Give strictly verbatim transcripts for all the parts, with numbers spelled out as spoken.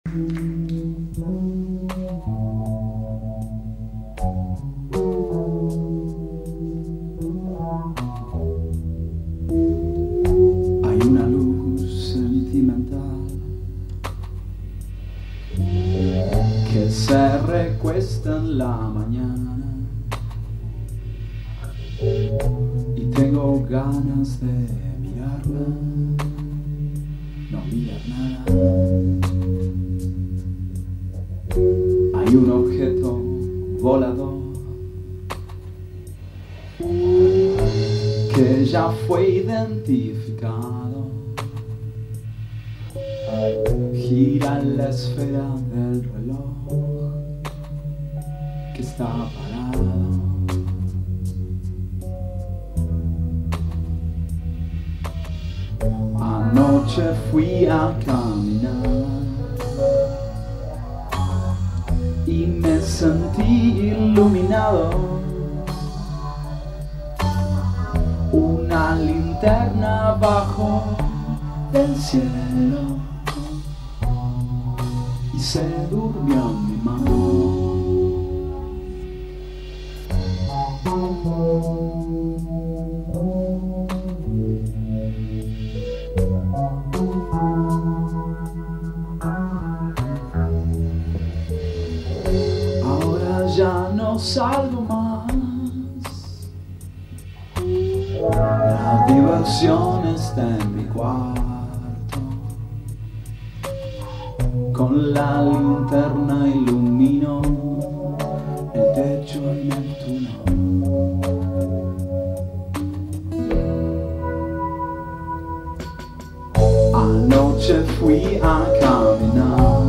Hay una luz sentimental que se recuesta en la mañana y tengo ganas de mirarla, no mirar nada. Hay un objeto volador que ya fue identificado, gira en la esfera del reloj que está parado. Anoche fui a caminar y me sentí iluminado. Una linterna bajo del cielo y se durmió en mi mano. Ahora ya no salgo más, la diversión está en mi cuarto, con la linterna ilumino el techo y Neptuno. Anoche fui a caminar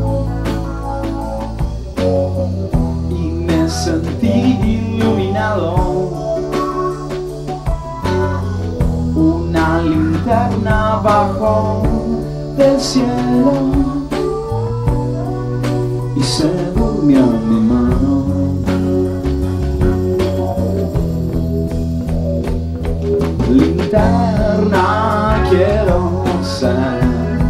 y me sentí iluminado. Una linterna bajo del cielo y se durmió en mi mano. Linterna quiero ser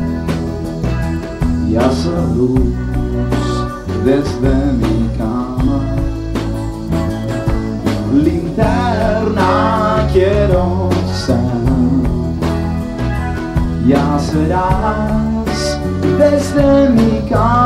y hacer luz desde mi cama. Linterna quiero ser y hacerás desde mi cama.